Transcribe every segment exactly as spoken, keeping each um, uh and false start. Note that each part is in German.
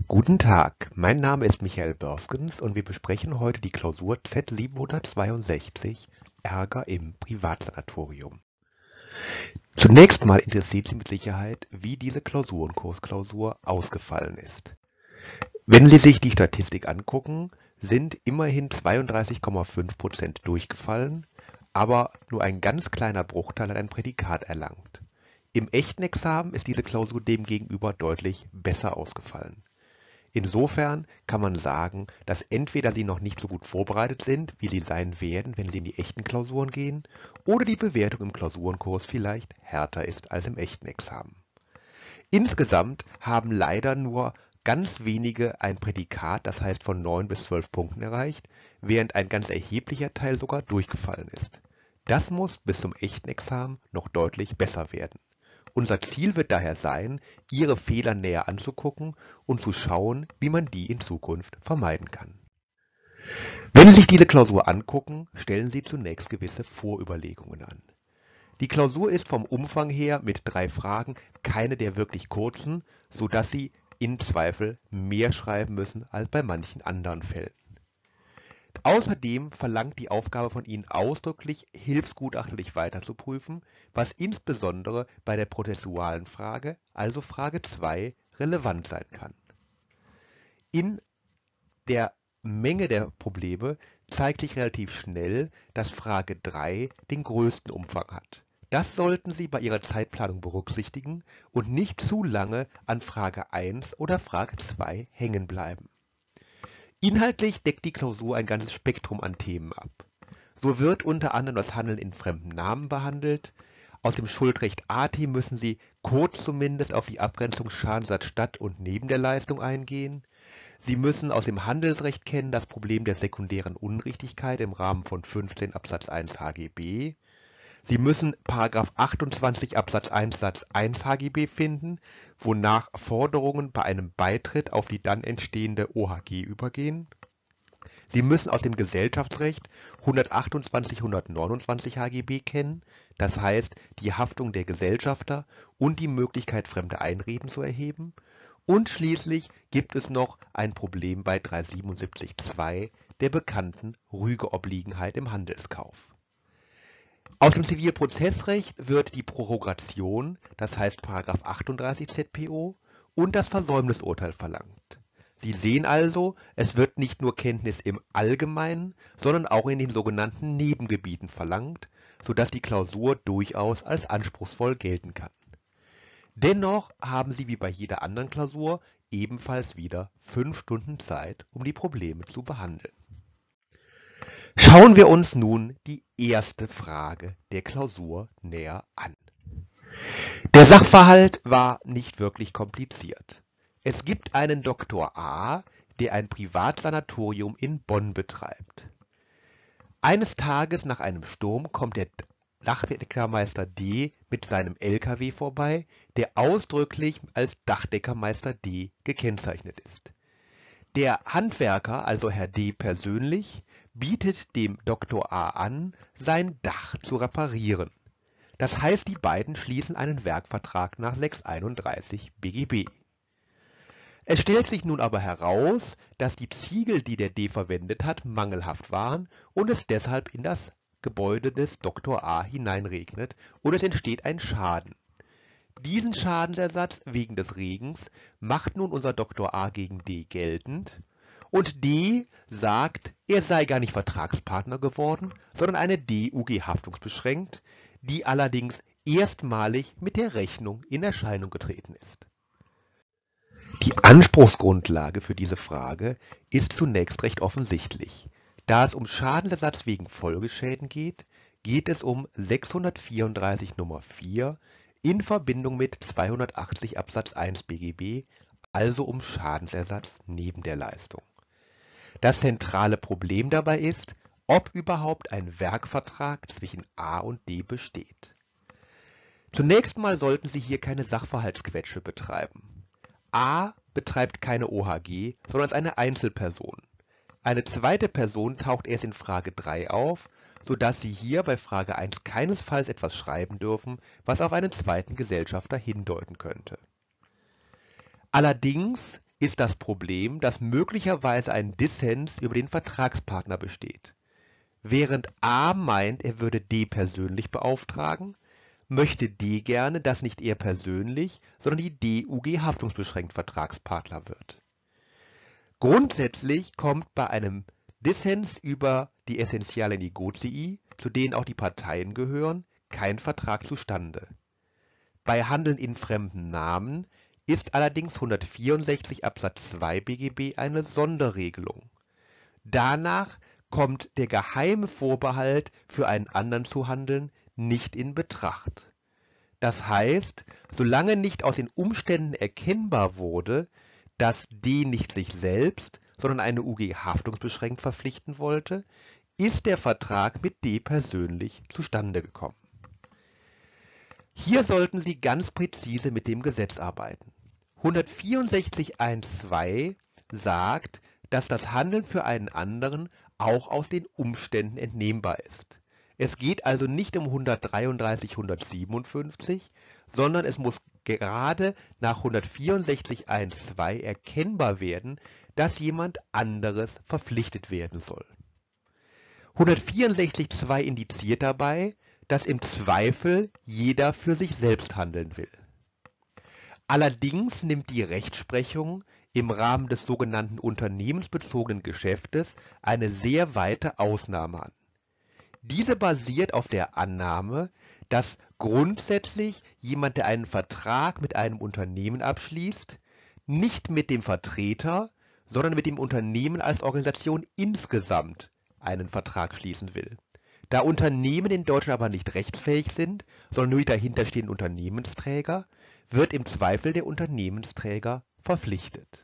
Guten Tag, mein Name ist Michael Börskens und wir besprechen heute die Klausur Z siebenhundertzweiundsechzig Ärger im Privatsanatorium. Zunächst mal interessiert Sie mit Sicherheit, wie diese Klausurenkursklausur ausgefallen ist. Wenn Sie sich die Statistik angucken, sind immerhin zweiunddreißig Komma fünf Prozent durchgefallen, aber nur ein ganz kleiner Bruchteil hat ein Prädikat erlangt. Im echten Examen ist diese Klausur demgegenüber deutlich besser ausgefallen. Insofern kann man sagen, dass entweder Sie noch nicht so gut vorbereitet sind, wie Sie sein werden, wenn Sie in die echten Klausuren gehen, oder die Bewertung im Klausurenkurs vielleicht härter ist als im echten Examen. Insgesamt haben leider nur ganz wenige ein Prädikat, das heißt von neun bis zwölf Punkten erreicht, während ein ganz erheblicher Teil sogar durchgefallen ist. Das muss bis zum echten Examen noch deutlich besser werden. Unser Ziel wird daher sein, Ihre Fehler näher anzugucken und zu schauen, wie man die in Zukunft vermeiden kann. Wenn Sie sich diese Klausur angucken, stellen Sie zunächst gewisse Vorüberlegungen an. Die Klausur ist vom Umfang her mit drei Fragen keine der wirklich kurzen, sodass Sie im Zweifel mehr schreiben müssen als bei manchen anderen Fällen. Außerdem verlangt die Aufgabe von Ihnen ausdrücklich, hilfsgutachtlich weiterzuprüfen, was insbesondere bei der prozessualen Frage, also Frage zwei, relevant sein kann. In der Menge der Probleme zeigt sich relativ schnell, dass Frage drei den größten Umfang hat. Das sollten Sie bei Ihrer Zeitplanung berücksichtigen und nicht zu lange an Frage eins oder Frage zwei hängen bleiben. Inhaltlich deckt die Klausur ein ganzes Spektrum an Themen ab. So wird unter anderem das Handeln in fremden Namen behandelt. Aus dem Schuldrecht A T müssen Sie kurz zumindest auf die Abgrenzung Schadensersatz statt und neben der Leistung eingehen. Sie müssen aus dem Handelsrecht kennen das Problem der sekundären Unrichtigkeit im Rahmen von fünfzehn Absatz eins H G B. Sie müssen Paragraph achtundzwanzig Absatz eins Satz eins H G B finden, wonach Forderungen bei einem Beitritt auf die dann entstehende O H G übergehen. Sie müssen aus dem Gesellschaftsrecht hundertachtundzwanzig hundertneunundzwanzig H G B kennen, das heißt die Haftung der Gesellschafter und die Möglichkeit, fremde Einreden zu erheben. Und schließlich gibt es noch ein Problem bei dreihundertsiebenundsiebzig Absatz zwei der bekannten Rügeobliegenheit im Handelskauf. Aus dem Zivilprozessrecht wird die Prorogation, das heißt Paragraph achtunddreißig Z P O, und das Versäumnisurteil verlangt. Sie sehen also, es wird nicht nur Kenntnis im Allgemeinen, sondern auch in den sogenannten Nebengebieten verlangt, sodass die Klausur durchaus als anspruchsvoll gelten kann. Dennoch haben Sie wie bei jeder anderen Klausur ebenfalls wieder fünf Stunden Zeit, um die Probleme zu behandeln. Schauen wir uns nun die erste Frage der Klausur näher an. Der Sachverhalt war nicht wirklich kompliziert. Es gibt einen Doktor A, der ein Privatsanatorium in Bonn betreibt. Eines Tages nach einem Sturm kommt der Dachdeckermeister D mit seinem L K W vorbei, der ausdrücklich als Dachdeckermeister D gekennzeichnet ist. Der Handwerker, also Herr D. persönlich, bietet dem Doktor A an, sein Dach zu reparieren. Das heißt, die beiden schließen einen Werkvertrag nach sechshunderteinunddreißig B G B. Es stellt sich nun aber heraus, dass die Ziegel, die der D. verwendet hat, mangelhaft waren und es deshalb in das Gebäude des Doktor A. hineinregnet und es entsteht ein Schaden. Diesen Schadensersatz wegen des Regens macht nun unser Doktor A. gegen D. geltend und D. sagt, er sei gar nicht Vertragspartner geworden, sondern eine D U G haftungsbeschränkt, die allerdings erstmalig mit der Rechnung in Erscheinung getreten ist. Die Anspruchsgrundlage für diese Frage ist zunächst recht offensichtlich. Da es um Schadensersatz wegen Folgeschäden geht, geht es um sechshundertvierunddreißig Nummer vier in Verbindung mit zweihundertachtzig Absatz eins B G B, also um Schadensersatz neben der Leistung. Das zentrale Problem dabei ist, ob überhaupt ein Werkvertrag zwischen A und D besteht. Zunächst mal sollten Sie hier keine Sachverhaltsquetsche betreiben. A betreibt keine O H G, sondern ist eine Einzelperson. Eine zweite Person taucht erst in Frage drei auf, sodass Sie hier bei Frage eins keinesfalls etwas schreiben dürfen, was auf einen zweiten Gesellschafter hindeuten könnte. Allerdings ist das Problem, dass möglicherweise ein Dissens über den Vertragspartner besteht. Während A meint, er würde D persönlich beauftragen, möchte D gerne, dass nicht er persönlich, sondern die D U G haftungsbeschränkt Vertragspartner wird. Grundsätzlich kommt bei einem Dissens über die Essentiale Negotii, zu denen auch die Parteien gehören, kein Vertrag zustande. Bei Handeln in fremden Namen ist allerdings hundertvierundsechzig Absatz zwei B G B eine Sonderregelung. Danach kommt der geheime Vorbehalt, für einen anderen zu handeln, nicht in Betracht. Das heißt, solange nicht aus den Umständen erkennbar wurde, dass D nicht sich selbst, sondern eine U G haftungsbeschränkt verpflichten wollte, ist der Vertrag mit D persönlich zustande gekommen. Hier sollten Sie ganz präzise mit dem Gesetz arbeiten. hundertvierundsechzig Absatz eins Punkt zwei sagt, dass das Handeln für einen anderen auch aus den Umständen entnehmbar ist. Es geht also nicht um hundertdreiunddreißig hundertsiebenundfünfzig, sondern es muss gerade nach hundertvierundsechzig Absatz eins Punkt zwei erkennbar werden, dass jemand anderes verpflichtet werden soll. hundertvierundsechzig Absatz zwei indiziert dabei, dass im Zweifel jeder für sich selbst handeln will. Allerdings nimmt die Rechtsprechung im Rahmen des sogenannten unternehmensbezogenen Geschäftes eine sehr weite Ausnahme an. Diese basiert auf der Annahme, dass grundsätzlich jemand, der einen Vertrag mit einem Unternehmen abschließt, nicht mit dem Vertreter, sondern mit dem Unternehmen als Organisation insgesamt einen Vertrag schließen will. Da Unternehmen in Deutschland aber nicht rechtsfähig sind, sondern nur die dahinterstehenden Unternehmensträger, wird im Zweifel der Unternehmensträger verpflichtet.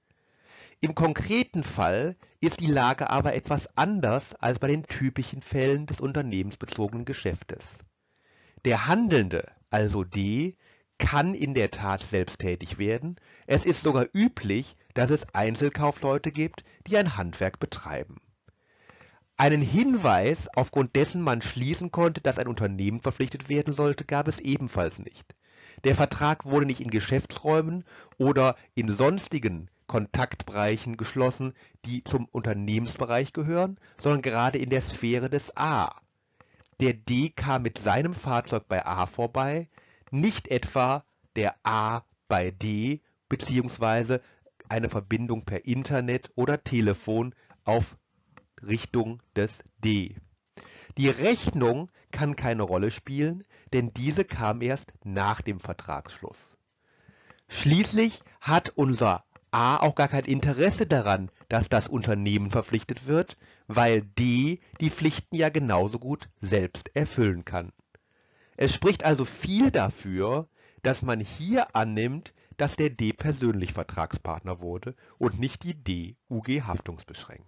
Im konkreten Fall ist die Lage aber etwas anders als bei den typischen Fällen des unternehmensbezogenen Geschäftes. Der Handelnde, also D, kann in der Tat selbst tätig werden. Es ist sogar üblich, dass es Einzelkaufleute gibt, die ein Handwerk betreiben. Einen Hinweis, aufgrund dessen man schließen konnte, dass ein Unternehmen verpflichtet werden sollte, gab es ebenfalls nicht. Der Vertrag wurde nicht in Geschäftsräumen oder in sonstigen Kontaktbereichen geschlossen, die zum Unternehmensbereich gehören, sondern gerade in der Sphäre des A. Der D kam mit seinem Fahrzeug bei A vorbei, nicht etwa der A bei D, beziehungsweise eine Verbindung per Internet oder Telefon auf Richtung des D. Die Rechnung kann keine Rolle spielen, denn diese kam erst nach dem Vertragsschluss. Schließlich hat unser A auch gar kein Interesse daran, dass das Unternehmen verpflichtet wird, weil D die Pflichten ja genauso gut selbst erfüllen kann. Es spricht also viel dafür, dass man hier annimmt, dass der D persönlich Vertragspartner wurde und nicht die D U G haftungsbeschränkt.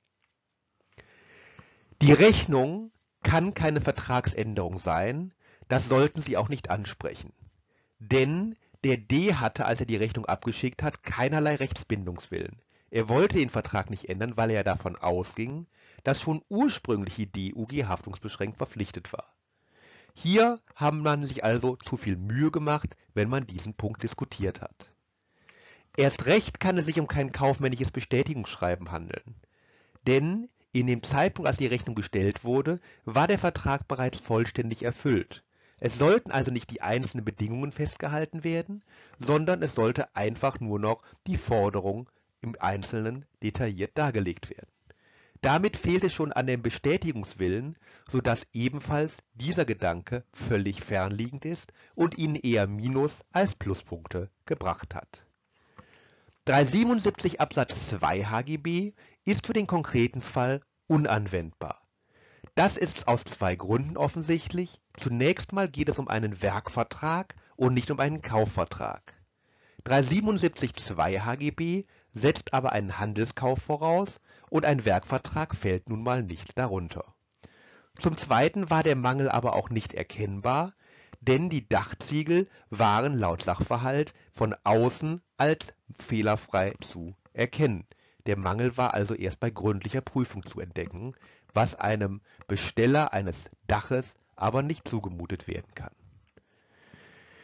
Die Rechnung kann keine Vertragsänderung sein, das sollten Sie auch nicht ansprechen. Denn der D hatte, als er die Rechnung abgeschickt hat, keinerlei Rechtsbindungswillen. Er wollte den Vertrag nicht ändern, weil er davon ausging, dass schon ursprünglich die D U G haftungsbeschränkt verpflichtet war. Hier haben man sich also zu viel Mühe gemacht, wenn man diesen Punkt diskutiert hat. Erst recht kann es sich um kein kaufmännisches Bestätigungsschreiben handeln. Denn in dem Zeitpunkt, als die Rechnung gestellt wurde, war der Vertrag bereits vollständig erfüllt. Es sollten also nicht die einzelnen Bedingungen festgehalten werden, sondern es sollte einfach nur noch die Forderung im Einzelnen detailliert dargelegt werden. Damit fehlt es schon an dem Bestätigungswillen, sodass ebenfalls dieser Gedanke völlig fernliegend ist und Ihnen eher Minus als Pluspunkte gebracht hat. dreihundertsiebenundsiebzig Absatz zwei H G B ist für den konkreten Fall unanwendbar. Das ist aus zwei Gründen offensichtlich. Zunächst mal geht es um einen Werkvertrag und nicht um einen Kaufvertrag. dreihundertsiebenundsiebzig Absatz zwei H G B setzt aber einen Handelskauf voraus und ein Werkvertrag fällt nun mal nicht darunter. Zum Zweiten war der Mangel aber auch nicht erkennbar, denn die Dachziegel waren laut Sachverhalt von außen als fehlerfrei zu erkennen. Der Mangel war also erst bei gründlicher Prüfung zu entdecken, was einem Besteller eines Daches aber nicht zugemutet werden kann. Das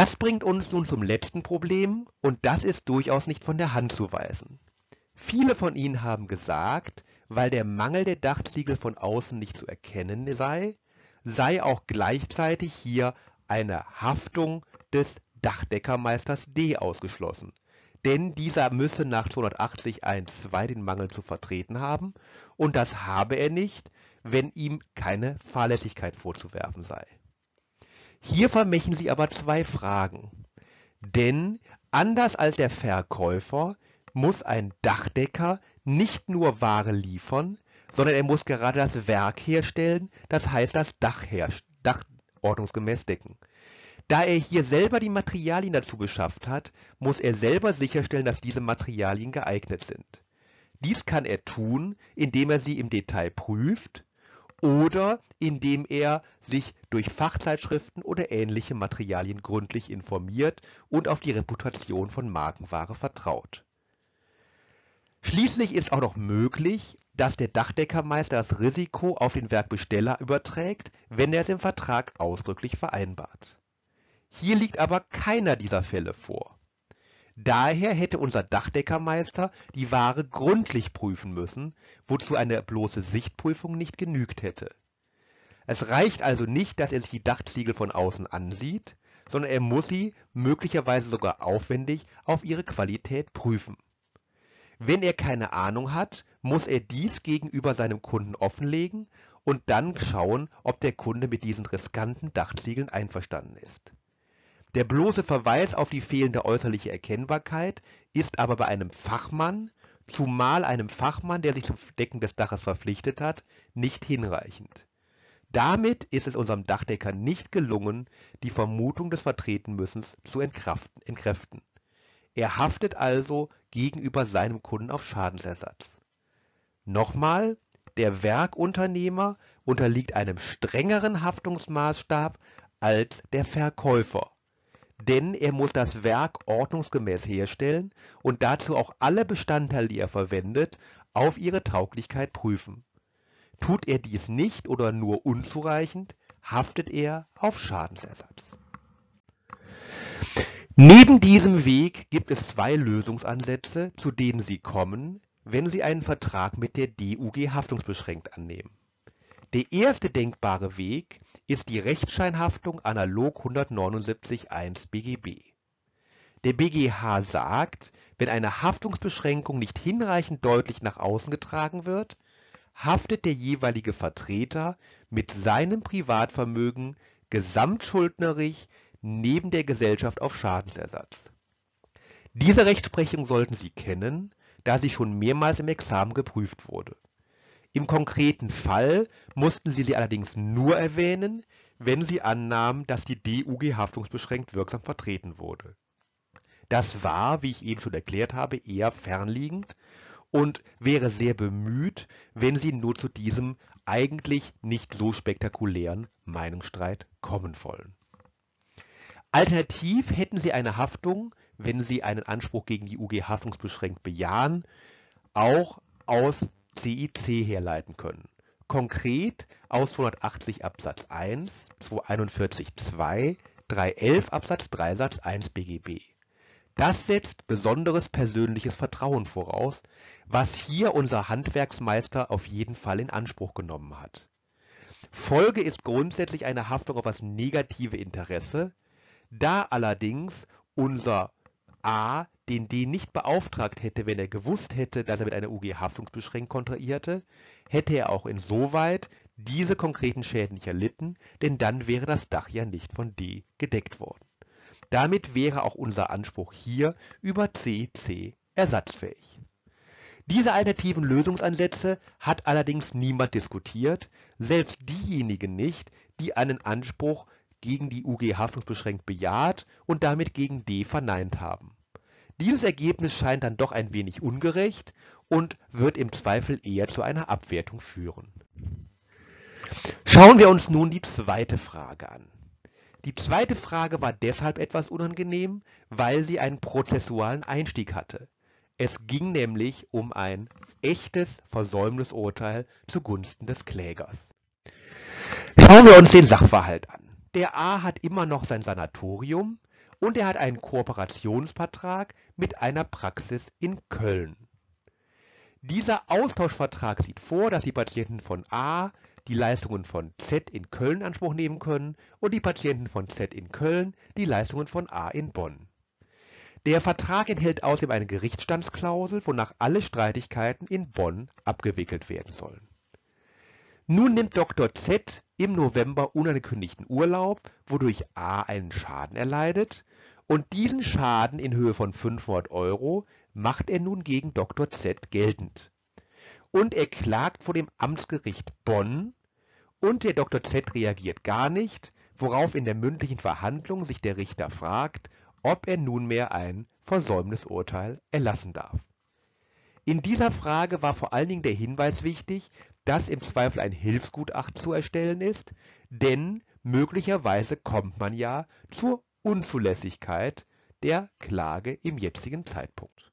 Das bringt uns nun zum letzten Problem, und das ist durchaus nicht von der Hand zu weisen. Viele von Ihnen haben gesagt, weil der Mangel der Dachziegel von außen nicht zu erkennen sei, sei auch gleichzeitig hier eine Haftung des Dachdeckermeisters D ausgeschlossen. Denn dieser müsse nach zweihundertachtzig Absatz zwei den Mangel zu vertreten haben, und das habe er nicht, wenn ihm keine Fahrlässigkeit vorzuwerfen sei. Hier vermischen Sie aber zwei Fragen. Denn anders als der Verkäufer muss ein Dachdecker nicht nur Ware liefern, sondern er muss gerade das Werk herstellen, das heißt das Dach, Dach ordnungsgemäß decken. Da er hier selber die Materialien dazu beschafft hat, muss er selber sicherstellen, dass diese Materialien geeignet sind. Dies kann er tun, indem er sie im Detail prüft oder indem er sich durch Fachzeitschriften oder ähnliche Materialien gründlich informiert und auf die Reputation von Markenware vertraut. Schließlich ist auch noch möglich, dass der Dachdeckermeister das Risiko auf den Werkbesteller überträgt, wenn er es im Vertrag ausdrücklich vereinbart. Hier liegt aber keiner dieser Fälle vor. Daher hätte unser Dachdeckermeister die Ware gründlich prüfen müssen, wozu eine bloße Sichtprüfung nicht genügt hätte. Es reicht also nicht, dass er sich die Dachziegel von außen ansieht, sondern er muss sie möglicherweise sogar aufwendig auf ihre Qualität prüfen. Wenn er keine Ahnung hat, muss er dies gegenüber seinem Kunden offenlegen und dann schauen, ob der Kunde mit diesen riskanten Dachziegeln einverstanden ist. Der bloße Verweis auf die fehlende äußerliche Erkennbarkeit ist aber bei einem Fachmann, zumal einem Fachmann, der sich zum Decken des Daches verpflichtet hat, nicht hinreichend. Damit ist es unserem Dachdecker nicht gelungen, die Vermutung des Vertretenmüssens zu entkräften. Er haftet also gegenüber seinem Kunden auf Schadensersatz. Nochmal, der Werkunternehmer unterliegt einem strengeren Haftungsmaßstab als der Verkäufer. Denn er muss das Werk ordnungsgemäß herstellen und dazu auch alle Bestandteile, die er verwendet, auf ihre Tauglichkeit prüfen. Tut er dies nicht oder nur unzureichend, haftet er auf Schadensersatz. Neben diesem Weg gibt es zwei Lösungsansätze, zu denen Sie kommen, wenn Sie einen Vertrag mit der D U G haftungsbeschränkt annehmen. Der erste denkbare Weg ist die Rechtsscheinhaftung analog hundertneunundsiebzig Absatz eins B G B. Der B G H sagt, wenn eine Haftungsbeschränkung nicht hinreichend deutlich nach außen getragen wird, haftet der jeweilige Vertreter mit seinem Privatvermögen gesamtschuldnerig neben der Gesellschaft auf Schadensersatz. Diese Rechtsprechung sollten Sie kennen, da sie schon mehrmals im Examen geprüft wurde. Im konkreten Fall mussten Sie sie allerdings nur erwähnen, wenn Sie annahmen, dass die D U G haftungsbeschränkt wirksam vertreten wurde. Das war, wie ich eben schon erklärt habe, eher fernliegend und wäre sehr bemüht, wenn Sie nur zu diesem eigentlich nicht so spektakulären Meinungsstreit kommen wollen. Alternativ hätten Sie eine Haftung, wenn Sie einen Anspruch gegen die U G haftungsbeschränkt bejahen, auch aus C I C herleiten können. Konkret aus zweihundertachtzig Absatz eins, zweihunderteinundvierzig Absatz zwei, dreihundertelf Absatz drei Satz eins B G B. Das setzt besonderes persönliches Vertrauen voraus, was hier unser Handwerksmeister auf jeden Fall in Anspruch genommen hat. Folge ist grundsätzlich eine Haftung auf das negative Interesse, da allerdings unser A den D nicht beauftragt hätte, wenn er gewusst hätte, dass er mit einer U G haftungsbeschränkt kontrahierte, hätte er auch insoweit diese konkreten Schäden nicht erlitten, denn dann wäre das Dach ja nicht von D gedeckt worden. Damit wäre auch unser Anspruch hier über C C ersatzfähig. Diese alternativen Lösungsansätze hat allerdings niemand diskutiert, selbst diejenigen nicht, die einen Anspruch gegen die U G haftungsbeschränkt bejaht und damit gegen D verneint haben. Dieses Ergebnis scheint dann doch ein wenig ungerecht und wird im Zweifel eher zu einer Abwertung führen. Schauen wir uns nun die zweite Frage an. Die zweite Frage war deshalb etwas unangenehm, weil sie einen prozessualen Einstieg hatte. Es ging nämlich um ein echtes Versäumnisurteil zugunsten des Klägers. Schauen wir uns den Sachverhalt an. Der A hat immer noch sein Sanatorium und er hat einen Kooperationsvertrag mit einer Praxis in Köln. Dieser Austauschvertrag sieht vor, dass die Patienten von A die Leistungen von Z in Köln in Anspruch nehmen können und die Patienten von Z in Köln die Leistungen von A in Bonn. Der Vertrag enthält außerdem eine Gerichtsstandsklausel, wonach alle Streitigkeiten in Bonn abgewickelt werden sollen. Nun nimmt Doktor Z im November unangekündigten Urlaub, wodurch A einen Schaden erleidet, und diesen Schaden in Höhe von fünfhundert Euro macht er nun gegen Doktor Z geltend. Und er klagt vor dem Amtsgericht Bonn und der Doktor Z reagiert gar nicht, worauf in der mündlichen Verhandlung sich der Richter fragt, ob er nunmehr ein Versäumnisurteil erlassen darf. In dieser Frage war vor allen Dingen der Hinweis wichtig, dass im Zweifel ein Hilfsgutachten zu erstellen ist, denn möglicherweise kommt man ja zur Unzulässigkeit der Klage im jetzigen Zeitpunkt.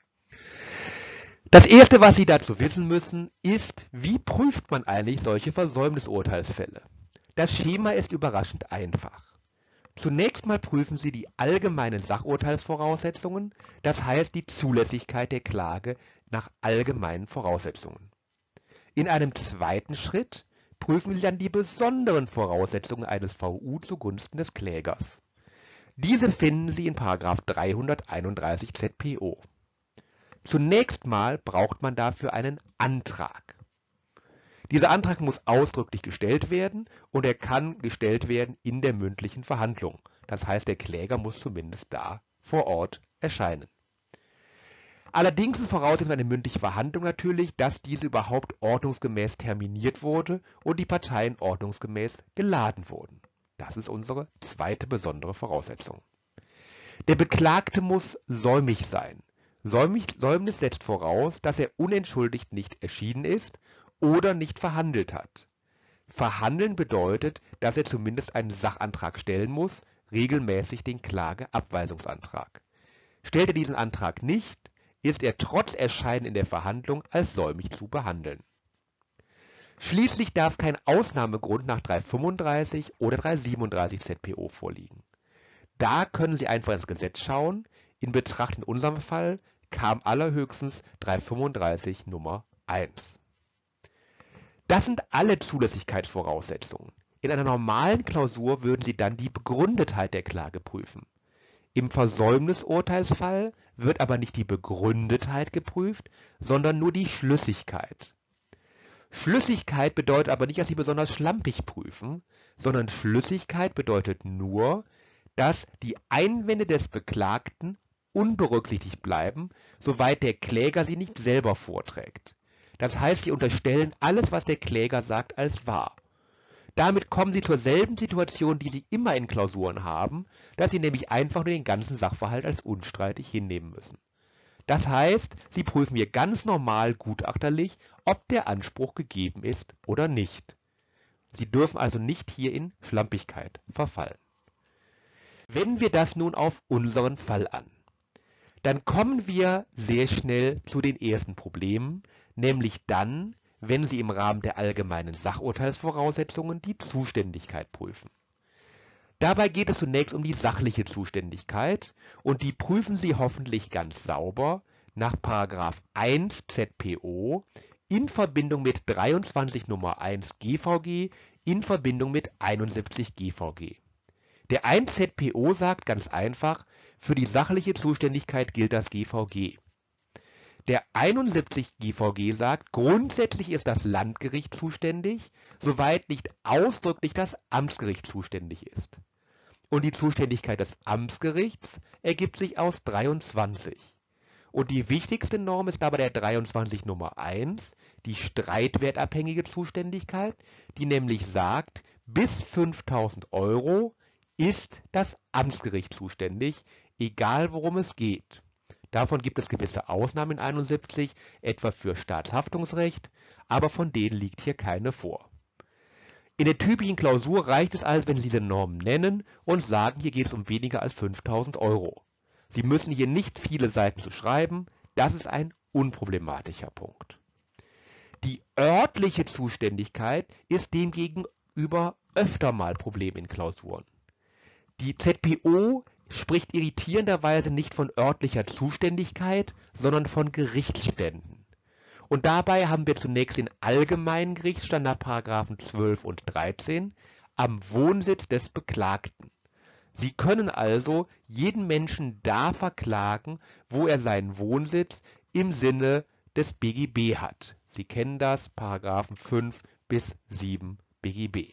Das Erste, was Sie dazu wissen müssen, ist, wie prüft man eigentlich solche Versäumnisurteilsfälle? Das Schema ist überraschend einfach. Zunächst mal prüfen Sie die allgemeinen Sachurteilsvoraussetzungen, das heißt die Zulässigkeit der Klage nach allgemeinen Voraussetzungen. In einem zweiten Schritt prüfen Sie dann die besonderen Voraussetzungen eines V U zugunsten des Klägers. Diese finden Sie in Paragraph dreihunderteinunddreißig Z P O. Zunächst mal braucht man dafür einen Antrag. Dieser Antrag muss ausdrücklich gestellt werden und er kann gestellt werden in der mündlichen Verhandlung. Das heißt, der Kläger muss zumindest da vor Ort erscheinen. Allerdings ist Voraussetzung eine mündliche Verhandlung natürlich, dass diese überhaupt ordnungsgemäß terminiert wurde und die Parteien ordnungsgemäß geladen wurden. Das ist unsere zweite besondere Voraussetzung. Der Beklagte muss säumig sein. Säumnis setzt voraus, dass er unentschuldigt nicht erschienen ist oder nicht verhandelt hat. Verhandeln bedeutet, dass er zumindest einen Sachantrag stellen muss, regelmäßig den Klageabweisungsantrag. Stellt er diesen Antrag nicht, ist er trotz Erscheinen in der Verhandlung als säumig zu behandeln. Schließlich darf kein Ausnahmegrund nach dreihundertfünfunddreißig oder dreihundertsiebenunddreißig Z P O vorliegen. Da können Sie einfach ins Gesetz schauen. In Betracht in unserem Fall kam allerhöchstens dreihundertfünfunddreißig Nummer eins. Das sind alle Zulässigkeitsvoraussetzungen. In einer normalen Klausur würden Sie dann die Begründetheit der Klage prüfen. Im Versäumnisurteilsfall wird aber nicht die Begründetheit geprüft, sondern nur die Schlüssigkeit. Schlüssigkeit bedeutet aber nicht, dass Sie besonders schlampig prüfen, sondern Schlüssigkeit bedeutet nur, dass die Einwände des Beklagten unberücksichtigt bleiben, soweit der Kläger sie nicht selber vorträgt. Das heißt, Sie unterstellen alles, was der Kläger sagt, als wahr. Damit kommen Sie zur selben Situation, die Sie immer in Klausuren haben, dass Sie nämlich einfach nur den ganzen Sachverhalt als unstreitig hinnehmen müssen. Das heißt, Sie prüfen hier ganz normal gutachterlich, ob der Anspruch gegeben ist oder nicht. Sie dürfen also nicht hier in Schlampigkeit verfallen. Wenden wir das nun auf unseren Fall an, dann kommen wir sehr schnell zu den ersten Problemen, nämlich dann, wenn Sie im Rahmen der allgemeinen Sachurteilsvoraussetzungen die Zuständigkeit prüfen. Dabei geht es zunächst um die sachliche Zuständigkeit und die prüfen Sie hoffentlich ganz sauber nach Paragraph eins Z P O in Verbindung mit dreiundzwanzig Nummer eins G V G in Verbindung mit einundsiebzig G V G. Der eins Z P O sagt ganz einfach, für die sachliche Zuständigkeit gilt das G V G. Der einundsiebzig G V G sagt, grundsätzlich ist das Landgericht zuständig, soweit nicht ausdrücklich das Amtsgericht zuständig ist. Und die Zuständigkeit des Amtsgerichts ergibt sich aus dreiundzwanzig. Und die wichtigste Norm ist dabei der dreiundzwanzig Nummer eins, die streitwertabhängige Zuständigkeit, die nämlich sagt, bis fünftausend Euro ist das Amtsgericht zuständig, egal worum es geht. Davon gibt es gewisse Ausnahmen in einundsiebzig, etwa für Staatshaftungsrecht, aber von denen liegt hier keine vor. In der typischen Klausur reicht es also, wenn Sie diese Normen nennen und sagen, hier geht es um weniger als fünftausend Euro. Sie müssen hier nicht viele Seiten zu schreiben, das ist ein unproblematischer Punkt. Die örtliche Zuständigkeit ist demgegenüber öfter mal Problem in Klausuren. Die Z P O spricht irritierenderweise nicht von örtlicher Zuständigkeit, sondern von Gerichtsständen. Und dabei haben wir zunächst den allgemeinen Gerichtsstand nach Paragraphen zwölf und dreizehn am Wohnsitz des Beklagten. Sie können also jeden Menschen da verklagen, wo er seinen Wohnsitz im Sinne des B G B hat. Sie kennen das, Paragraphen fünf bis sieben B G B.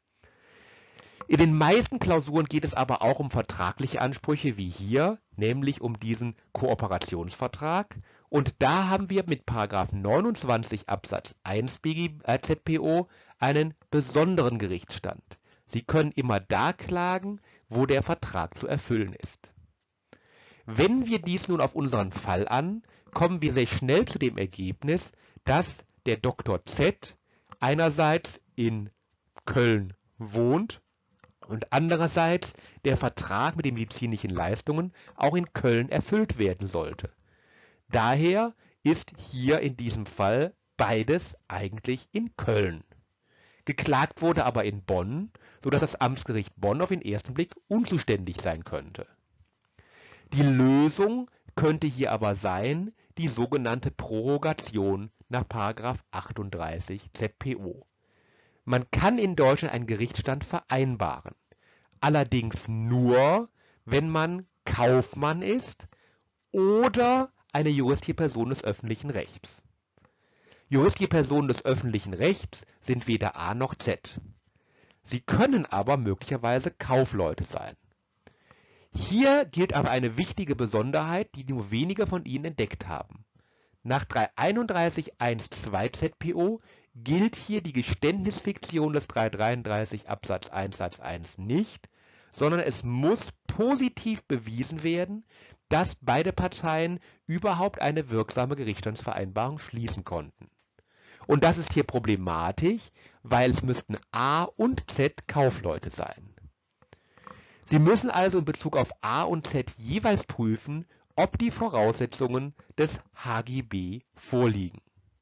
In den meisten Klausuren geht es aber auch um vertragliche Ansprüche wie hier, nämlich um diesen Kooperationsvertrag. Und da haben wir mit Paragraph neunundzwanzig Absatz eins B G, äh, Z P O einen besonderen Gerichtsstand. Sie können immer da klagen, wo der Vertrag zu erfüllen ist. Wenn wir dies nun auf unseren Fall an, kommen wir sehr schnell zu dem Ergebnis, dass der Doktor Z einerseits in Köln wohnt und andererseits der Vertrag mit den medizinischen Leistungen auch in Köln erfüllt werden sollte. Daher ist hier in diesem Fall beides eigentlich in Köln. Geklagt wurde aber in Bonn, sodass das Amtsgericht Bonn auf den ersten Blick unzuständig sein könnte. Die Lösung könnte hier aber sein, die sogenannte Prorogation nach Paragraph achtunddreißig Z P O. Man kann in Deutschland einen Gerichtsstand vereinbaren, allerdings nur, wenn man Kaufmann ist oder eine juristische Person des öffentlichen Rechts. Juristische Personen des öffentlichen Rechts sind weder A noch Z. Sie können aber möglicherweise Kaufleute sein. Hier gilt aber eine wichtige Besonderheit, die nur wenige von Ihnen entdeckt haben. Nach dreihunderteinunddreißig Absatz zwei Z P O gilt hier die Geständnisfiktion des dreihundertdreiunddreißig Absatz eins Satz eins nicht, sondern es muss positiv bewiesen werden, dass beide Parteien überhaupt eine wirksame Gerichtsstandsvereinbarung schließen konnten. Und das ist hier problematisch, weil es müssten A und Z Kaufleute sein. Sie müssen also in Bezug auf A und Z jeweils prüfen, ob die Voraussetzungen des H G B vorliegen.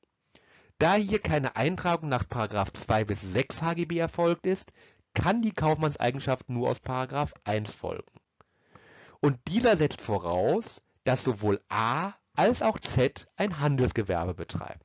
Da hier keine Eintragung nach Paragraph zwei bis sechs H G B erfolgt ist, kann die Kaufmannseigenschaft nur aus Paragraph eins folgen. Und dieser setzt voraus, dass sowohl A als auch Z ein Handelsgewerbe betreiben.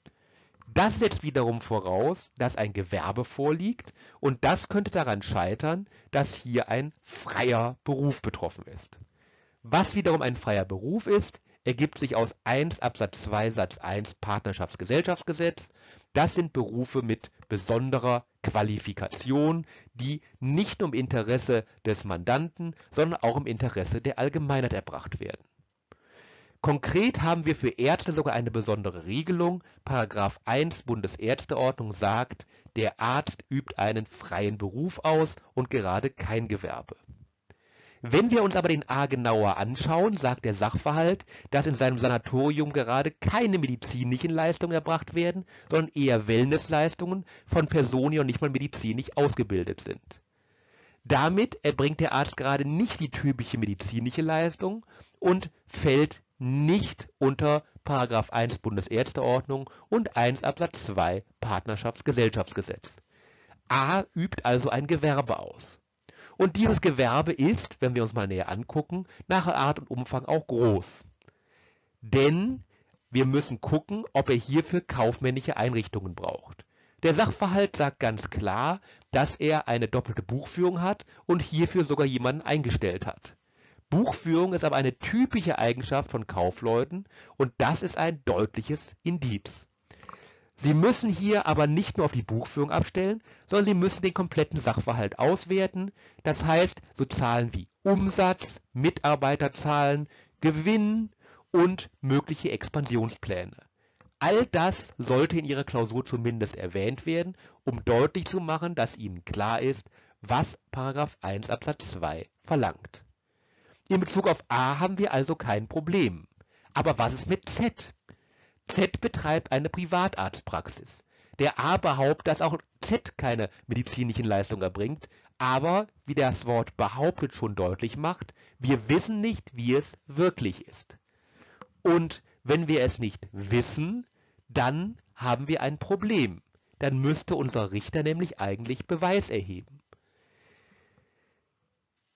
Das setzt wiederum voraus, dass ein Gewerbe vorliegt, und das könnte daran scheitern, dass hier ein freier Beruf betroffen ist. Was wiederum ein freier Beruf ist, ergibt sich aus eins Absatz zwei Satz eins Partnerschaftsgesellschaftsgesetz. Das sind Berufe mit besonderer Qualifikation, die nicht nur im Interesse des Mandanten, sondern auch im Interesse der Allgemeinheit erbracht werden. Konkret haben wir für Ärzte sogar eine besondere Regelung. Paragraph eins Bundesärzteordnung sagt, der Arzt übt einen freien Beruf aus und gerade kein Gewerbe. Wenn wir uns aber den A genauer anschauen, sagt der Sachverhalt, dass in seinem Sanatorium gerade keine medizinischen Leistungen erbracht werden, sondern eher Wellnessleistungen von Personen, die noch nicht mal medizinisch ausgebildet sind. Damit erbringt der Arzt gerade nicht die typische medizinische Leistung und fällt nicht unter Paragraph eins Bundesärzteordnung und eins Absatz zwei Partnerschaftsgesellschaftsgesetz. A übt also ein Gewerbe aus. Und dieses Gewerbe ist, wenn wir uns mal näher angucken, nach Art und Umfang auch groß. Denn wir müssen gucken, ob er hierfür kaufmännische Einrichtungen braucht. Der Sachverhalt sagt ganz klar, dass er eine doppelte Buchführung hat und hierfür sogar jemanden eingestellt hat. Buchführung ist aber eine typische Eigenschaft von Kaufleuten und das ist ein deutliches Indiz. Sie müssen hier aber nicht nur auf die Buchführung abstellen, sondern Sie müssen den kompletten Sachverhalt auswerten. Das heißt, so Zahlen wie Umsatz, Mitarbeiterzahlen, Gewinn und mögliche Expansionspläne. All das sollte in Ihrer Klausur zumindest erwähnt werden, um deutlich zu machen, dass Ihnen klar ist, was Paragraph eins Absatz zwei verlangt. In Bezug auf A haben wir also kein Problem. Aber was ist mit Z? Z betreibt eine Privatarztpraxis. Der A behauptet, dass auch Z keine medizinischen Leistungen erbringt, aber, wie das Wort behauptet schon deutlich macht, wir wissen nicht, wie es wirklich ist. Und wenn wir es nicht wissen, dann haben wir ein Problem. Dann müsste unser Richter nämlich eigentlich Beweis erheben.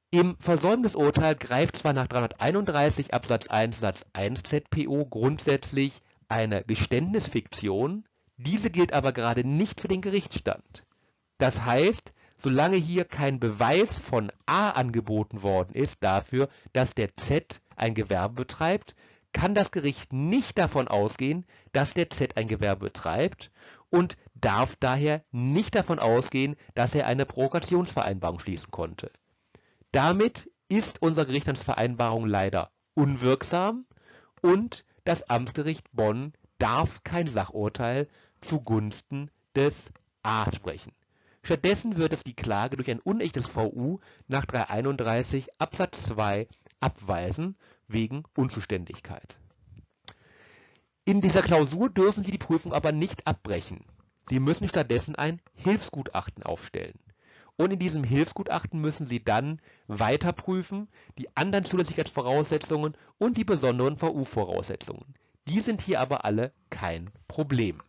Im Versäumnisurteil greift zwar nach dreihunderteinunddreißig Absatz eins Satz eins Z P O grundsätzlich eine Geständnisfiktion, diese gilt aber gerade nicht für den Gerichtsstand. Das heißt, solange hier kein Beweis von A angeboten worden ist dafür, dass der Z ein Gewerbe betreibt, kann das Gericht nicht davon ausgehen, dass der Z ein Gewerbe betreibt und darf daher nicht davon ausgehen, dass er eine Provokationsvereinbarung schließen konnte. Damit ist unsere Gerichtsstandsvereinbarung leider unwirksam und das Amtsgericht Bonn darf kein Sachurteil zugunsten des A sprechen. Stattdessen wird es die Klage durch ein unechtes V U nach dreihunderteinunddreißig Absatz zwei abweisen wegen Unzuständigkeit. In dieser Klausur dürfen Sie die Prüfung aber nicht abbrechen. Sie müssen stattdessen ein Hilfsgutachten aufstellen. Und in diesem Hilfsgutachten müssen Sie dann weiter prüfen die anderen Zulässigkeitsvoraussetzungen und die besonderen V U-Voraussetzungen. Die sind hier aber alle kein Problem.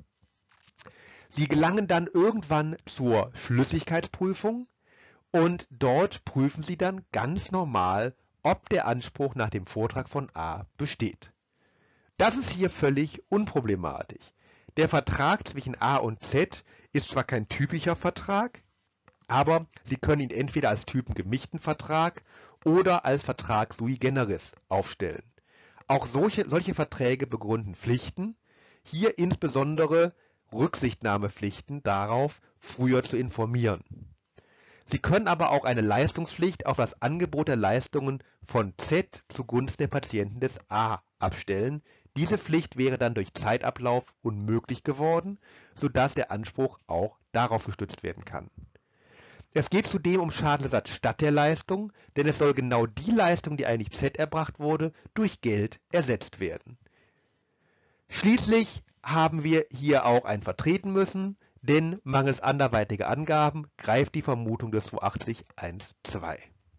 Sie gelangen dann irgendwann zur Schlüssigkeitsprüfung und dort prüfen Sie dann ganz normal, ob der Anspruch nach dem Vortrag von A besteht. Das ist hier völlig unproblematisch. Der Vertrag zwischen A und Z ist zwar kein typischer Vertrag, aber Sie können ihn entweder als typengemischten Vertrag oder als Vertrag sui generis aufstellen. Auch solche, solche Verträge begründen Pflichten, hier insbesondere Rücksichtnahmepflichten darauf, früher zu informieren. Sie können aber auch eine Leistungspflicht auf das Angebot der Leistungen von Z zugunsten der Patienten des A abstellen. Diese Pflicht wäre dann durch Zeitablauf unmöglich geworden, sodass der Anspruch auch darauf gestützt werden kann. Es geht zudem um Schadensersatz statt der Leistung, denn es soll genau die Leistung, die eigentlich Z erbracht wurde, durch Geld ersetzt werden. Schließlich haben wir hier auch ein Vertreten müssen, denn mangels anderweitiger Angaben greift die Vermutung des zweihundertachtzig Absatz eins Punkt zwei.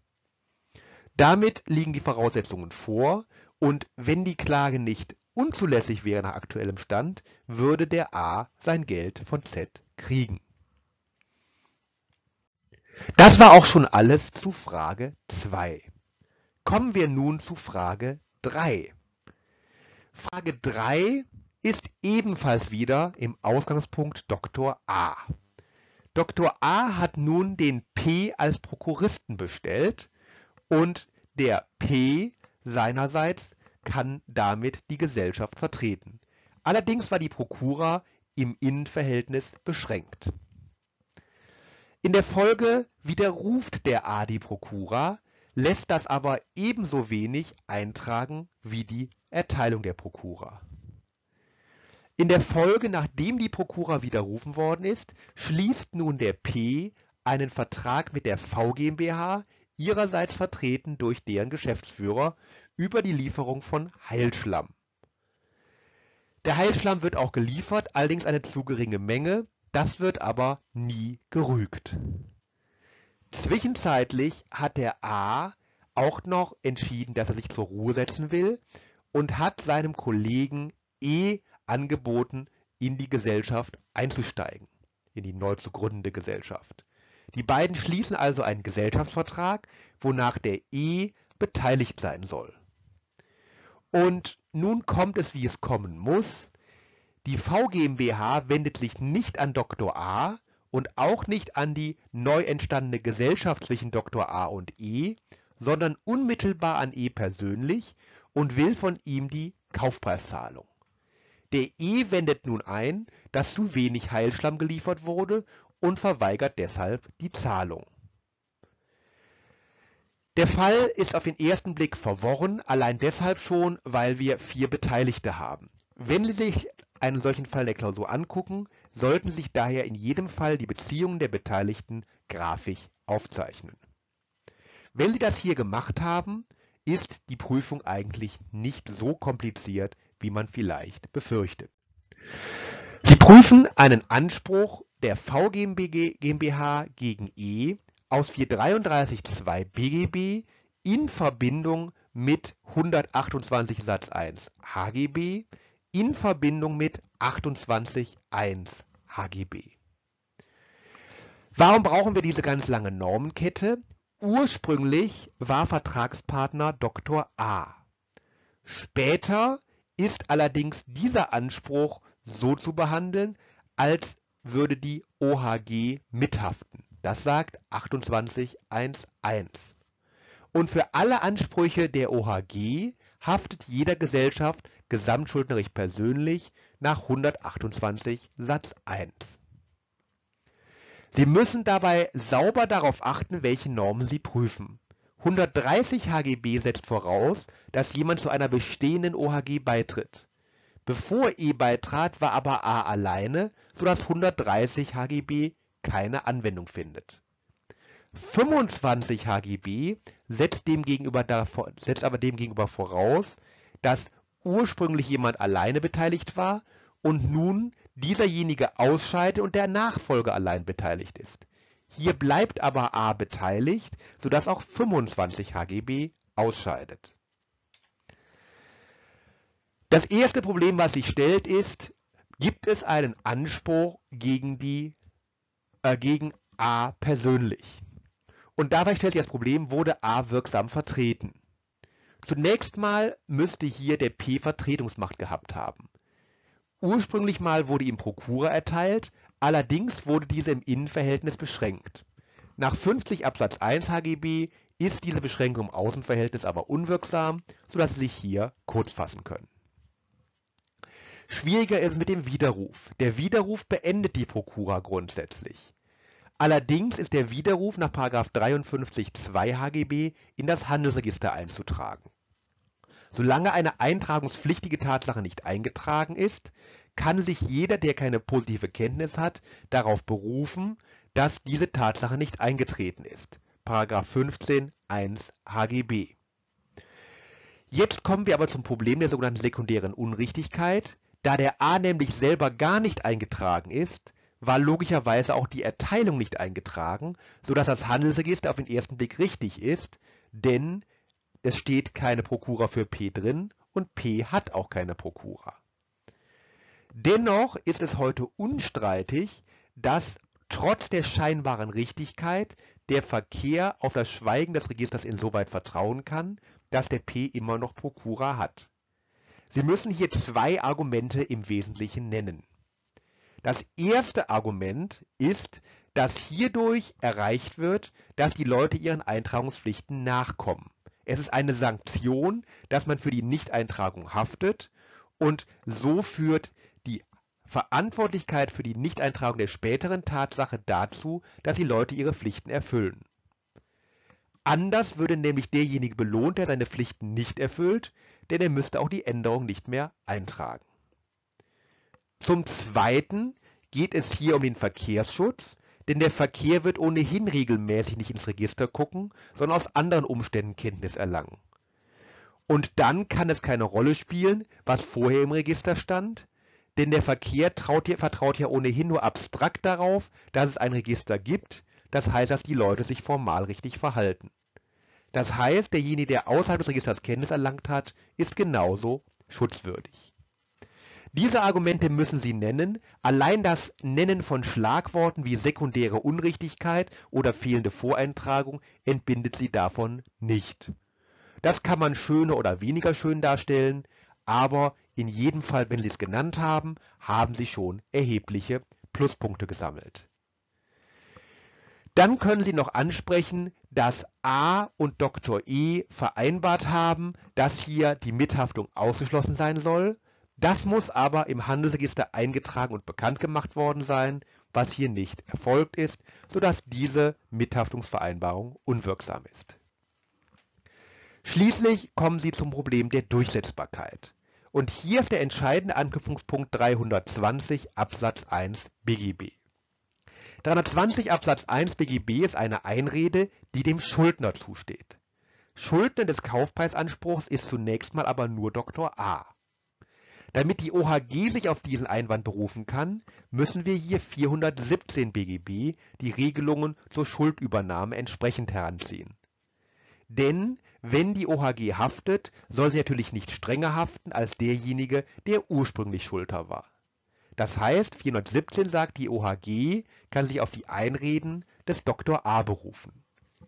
Damit liegen die Voraussetzungen vor und wenn die Klage nicht unzulässig wäre nach aktuellem Stand, würde der A sein Geld von Z kriegen. Das war auch schon alles zu Frage zwei. Kommen wir nun zu Frage drei. Frage drei ist ebenfalls wieder im Ausgangspunkt Doktor A. Doktor A hat nun den P als Prokuristen bestellt und der P seinerseits kann damit die Gesellschaft vertreten. Allerdings war die Prokura im Innenverhältnis beschränkt. In der Folge widerruft der A die Prokura, lässt das aber ebenso wenig eintragen wie die Erteilung der Prokura. In der Folge, nachdem die Prokura widerrufen worden ist, schließt nun der P einen Vertrag mit der V GmbH, ihrerseits vertreten durch deren Geschäftsführer, über die Lieferung von Heilschlamm. Der Heilschlamm wird auch geliefert, allerdings eine zu geringe Menge, das wird aber nie gerügt. Zwischenzeitlich hat der A auch noch entschieden, dass er sich zur Ruhe setzen will und hat seinem Kollegen E angeboten, in die Gesellschaft einzusteigen, in die neu zu gründende Gesellschaft. Die beiden schließen also einen Gesellschaftsvertrag, wonach der E beteiligt sein soll. Und nun kommt es, wie es kommen muss. Die V GmbH wendet sich nicht an Doktor A und auch nicht an die neu entstandene Gesellschaft zwischen Doktor A und E, sondern unmittelbar an E persönlich und will von ihm die Kaufpreiszahlung. Der E wendet nun ein, dass zu wenig Heilschlamm geliefert wurde und verweigert deshalb die Zahlung. Der Fall ist auf den ersten Blick verworren, allein deshalb schon, weil wir vier Beteiligte haben. Wenn Sie sich einen solchen Fall der Klausur angucken, sollten sich daher in jedem Fall die Beziehungen der Beteiligten grafisch aufzeichnen. Wenn Sie das hier gemacht haben, ist die Prüfung eigentlich nicht so kompliziert, wie man vielleicht befürchtet. Sie prüfen einen Anspruch der V GmbH gegen E aus vierhundertdreiunddreißig Absatz zwei B G B in Verbindung mit hundertachtundzwanzig Satz eins H G B in Verbindung mit achtundzwanzig Absatz eins H G B. Warum brauchen wir diese ganz lange Normenkette? Ursprünglich war Vertragspartner Doktor A. Später ist allerdings dieser Anspruch so zu behandeln, als würde die O H G mithaften. Das sagt achtundzwanzig Absatz eins Punkt eins. Und für alle Ansprüche der O H G haftet jeder Gesellschaft gesamtschuldnerisch persönlich nach hundertachtundzwanzig Satz eins. Sie müssen dabei sauber darauf achten, welche Normen Sie prüfen. hundertdreißig H G B setzt voraus, dass jemand zu einer bestehenden O H G beitritt. Bevor E beitrat, war aber A alleine, sodass hundertdreißig H G B keine Anwendung findet. fünfundzwanzig H G B setzt, dem gegenüber davor, setzt aber dem gegenüber voraus, dass ursprünglich jemand alleine beteiligt war und nun dieserjenige ausscheidet und der Nachfolger allein beteiligt ist. Hier bleibt aber A beteiligt, sodass auch fünfundzwanzig H G B ausscheidet. Das erste Problem, was sich stellt, ist, gibt es einen Anspruch gegen, die, äh, gegen A persönlich? Und dabei stellt sich das Problem, wurde A wirksam vertreten? Zunächst mal müsste hier der P Vertretungsmacht gehabt haben. Ursprünglich mal wurde ihm Prokura erteilt, allerdings wurde diese im Innenverhältnis beschränkt. Nach fünfzig Absatz eins H G B ist diese Beschränkung im Außenverhältnis aber unwirksam, sodass Sie sich hier kurz fassen können. Schwieriger ist es mit dem Widerruf. Der Widerruf beendet die Prokura grundsätzlich. Allerdings ist der Widerruf nach Paragraph dreiundfünfzig Absatz zwei H G B in das Handelsregister einzutragen. Solange eine eintragungspflichtige Tatsache nicht eingetragen ist, kann sich jeder, der keine positive Kenntnis hat, darauf berufen, dass diese Tatsache nicht eingetreten ist. Paragraph fünfzehn Absatz eins H G B. Jetzt kommen wir aber zum Problem der sogenannten sekundären Unrichtigkeit. Da der A nämlich selber gar nicht eingetragen ist, war logischerweise auch die Erteilung nicht eingetragen, sodass das Handelsregister auf den ersten Blick richtig ist, denn es steht keine Prokura für P drin und P hat auch keine Prokura. Dennoch ist es heute unstreitig, dass trotz der scheinbaren Richtigkeit der Verkehr auf das Schweigen des Registers insoweit vertrauen kann, dass der P immer noch Prokura hat. Sie müssen hier zwei Argumente im Wesentlichen nennen. Das erste Argument ist, dass hierdurch erreicht wird, dass die Leute ihren Eintragungspflichten nachkommen. Es ist eine Sanktion, dass man für die Nichteintragung haftet und so führt die Verantwortlichkeit für die Nichteintragung der späteren Tatsache dazu, dass die Leute ihre Pflichten erfüllen. Anders würde nämlich derjenige belohnt, der seine Pflichten nicht erfüllt, denn er müsste auch die Änderung nicht mehr eintragen. Zum Zweiten geht es hier um den Verkehrsschutz, denn der Verkehr wird ohnehin regelmäßig nicht ins Register gucken, sondern aus anderen Umständen Kenntnis erlangen. Und dann kann es keine Rolle spielen, was vorher im Register stand, denn der Verkehr traut, vertraut ja ohnehin nur abstrakt darauf, dass es ein Register gibt, das heißt, dass die Leute sich formal richtig verhalten. Das heißt, derjenige, der außerhalb des Registers Kenntnis erlangt hat, ist genauso schutzwürdig. Diese Argumente müssen Sie nennen. Allein das Nennen von Schlagworten wie sekundäre Unrichtigkeit oder fehlende Voreintragung entbindet Sie davon nicht. Das kann man schöner oder weniger schön darstellen, aber in jedem Fall, wenn Sie es genannt haben, haben Sie schon erhebliche Pluspunkte gesammelt. Dann können Sie noch ansprechen, dass A und Doktor E vereinbart haben, dass hier die Mithaftung ausgeschlossen sein soll. Das muss aber im Handelsregister eingetragen und bekannt gemacht worden sein, was hier nicht erfolgt ist, sodass diese Mithaftungsvereinbarung unwirksam ist. Schließlich kommen Sie zum Problem der Durchsetzbarkeit. Und hier ist der entscheidende Anknüpfungspunkt dreihundertzwanzig Absatz eins B G B. dreihundertzwanzig Absatz eins B G B ist eine Einrede, die dem Schuldner zusteht. Schuldner des Kaufpreisanspruchs ist zunächst mal aber nur Doktor A. Damit die O H G sich auf diesen Einwand berufen kann, müssen wir hier vierhundertsiebzehn B G B, die Regelungen zur Schuldübernahme, entsprechend heranziehen. Denn wenn die O H G haftet, soll sie natürlich nicht strenger haften als derjenige, der ursprünglich Schuldner war. Das heißt, vierhundertsiebzehn sagt, die O H G kann sich auf die Einreden des Doktor A berufen.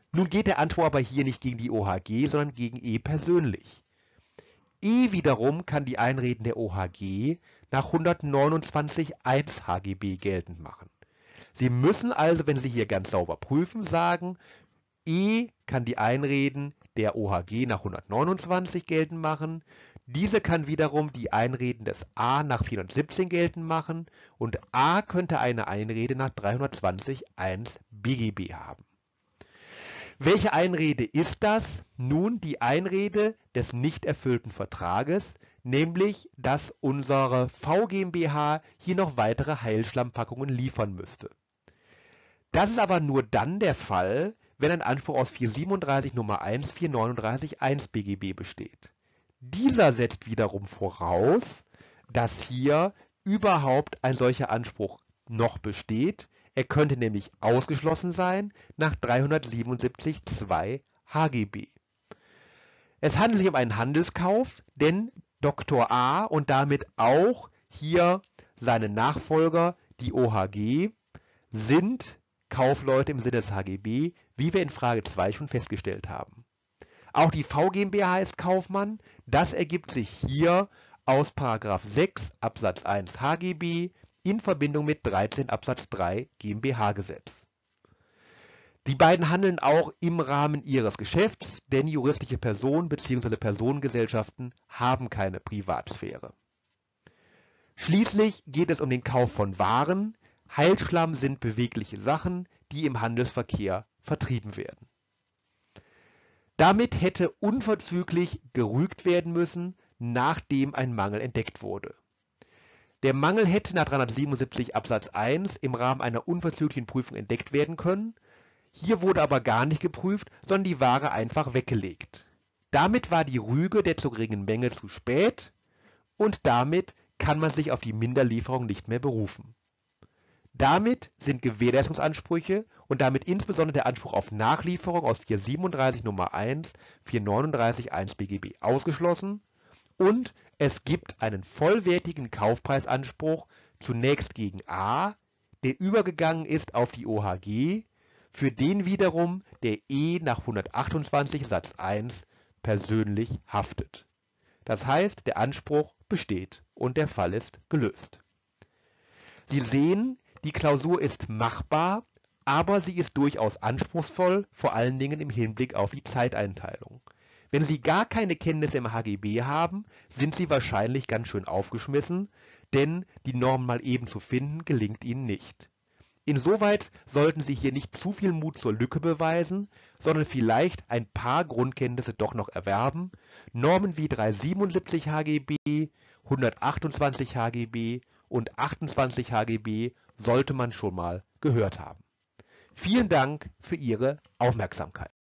Nun geht der Anspruch aber hier nicht gegen die O H G, sondern gegen E persönlich. E wiederum kann die Einreden der O H G nach hundertneunundzwanzig Absatz eins H G B geltend machen. Sie müssen also, wenn Sie hier ganz sauber prüfen, sagen, E kann die Einreden der O H G nach hundertneunundzwanzig geltend machen, diese kann wiederum die Einreden des A nach vierhundertsiebzehn geltend machen und A könnte eine Einrede nach dreihundertzwanzig Absatz eins B G B haben. Welche Einrede ist das? Nun die Einrede des nicht erfüllten Vertrages, nämlich, dass unsere V GmbH hier noch weitere Heilschlammpackungen liefern müsste. Das ist aber nur dann der Fall, wenn ein Anspruch aus vierhundertsiebenunddreißig Nummer eins vierhundertneununddreißig Absatz eins B G B besteht. Dieser setzt wiederum voraus, dass hier überhaupt ein solcher Anspruch noch besteht. Er könnte nämlich ausgeschlossen sein nach dreihundertsiebenundsiebzig Absatz zwei H G B. Es handelt sich um einen Handelskauf, denn Doktor A und damit auch hier seine Nachfolger, die O H G, sind Kaufleute im Sinne des H G B, wie wir in Frage zwei schon festgestellt haben. Auch die V GmbH ist Kaufmann. Das ergibt sich hier aus Paragraph sechs Absatz eins H G B in Verbindung mit dreizehn Absatz drei GmbH-Gesetz. Die beiden handeln auch im Rahmen ihres Geschäfts, denn juristische Personen bzw. Personengesellschaften haben keine Privatsphäre. Schließlich geht es um den Kauf von Waren. Heilschlamm sind bewegliche Sachen, die im Handelsverkehr vertrieben werden. Damit hätte unverzüglich gerügt werden müssen, nachdem ein Mangel entdeckt wurde. Der Mangel hätte nach dreihundertsiebenundsiebzig Absatz eins im Rahmen einer unverzüglichen Prüfung entdeckt werden können. Hier wurde aber gar nicht geprüft, sondern die Ware einfach weggelegt. Damit war die Rüge der zu geringen Menge zu spät und damit kann man sich auf die Minderlieferung nicht mehr berufen. Damit sind Gewährleistungsansprüche und damit insbesondere der Anspruch auf Nachlieferung aus vierhundertsiebenunddreißig Nummer eins vierhundertneununddreißig Absatz eins B G B ausgeschlossen und es gibt einen vollwertigen Kaufpreisanspruch zunächst gegen A, der übergegangen ist auf die O H G, für den wiederum der E nach hundertachtundzwanzig Satz eins persönlich haftet. Das heißt, der Anspruch besteht und der Fall ist gelöst. Sie sehen, die Klausur ist machbar, aber sie ist durchaus anspruchsvoll, vor allen Dingen im Hinblick auf die Zeiteinteilung. Wenn Sie gar keine Kenntnisse im H G B haben, sind Sie wahrscheinlich ganz schön aufgeschmissen, denn die Norm mal eben zu finden, gelingt Ihnen nicht. Insoweit sollten Sie hier nicht zu viel Mut zur Lücke beweisen, sondern vielleicht ein paar Grundkenntnisse doch noch erwerben. Normen wie dreihundertsiebenundsiebzig H G B, hundertachtundzwanzig H G B und achtundzwanzig H G B sollte man schon mal gehört haben. Vielen Dank für Ihre Aufmerksamkeit.